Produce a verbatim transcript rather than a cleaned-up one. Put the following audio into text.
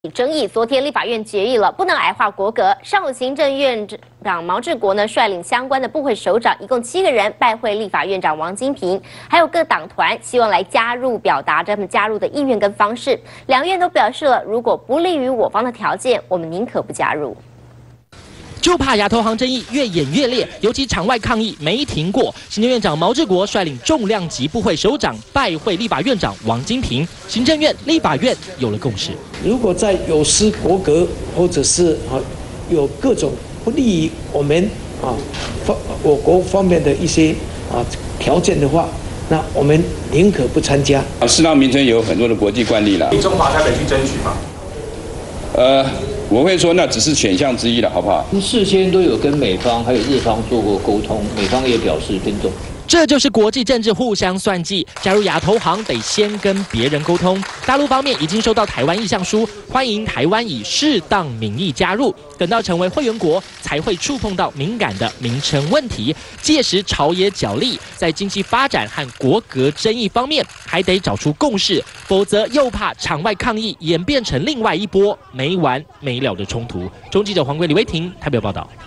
争议，昨天立法院决议了，不能矮化国歌。上午，行政院长毛治国呢率领相关的部会首长，一共七个人拜会立法院长王金平，还有各党团，希望来加入，表达他们加入的意愿跟方式。两院都表示了，如果不利于我方的条件，我们宁可不加入。 就怕亚投行争议越演越烈，尤其场外抗议没停过。行政院长毛治国率领重量级部会首长拜会立法院长王金平，行政院、立法院有了共识。 如果在有失国格，或者是啊有各种不利于我们啊方我国方面的一些啊条件的话，那我们宁可不参加。 啊，适当名称有很多的国际惯例了。 中华台北去争取嘛？ 呃。 我会说，那只是选项之一了，好不好？ 事先都有跟美方还有日方做过沟通，美方也表示尊重。 这就是国际政治互相算计，加入亚投行得先跟别人沟通。大陆方面已经收到台湾意向书，欢迎台湾以适当名义加入，等到成为会员国才会触碰到敏感的名称问题。届时朝野角力，在经济发展和国格争议方面还得找出共识，否则又怕场外抗议演变成另外一波没完没了的冲突。中记者黄桂、李威霆台北报道。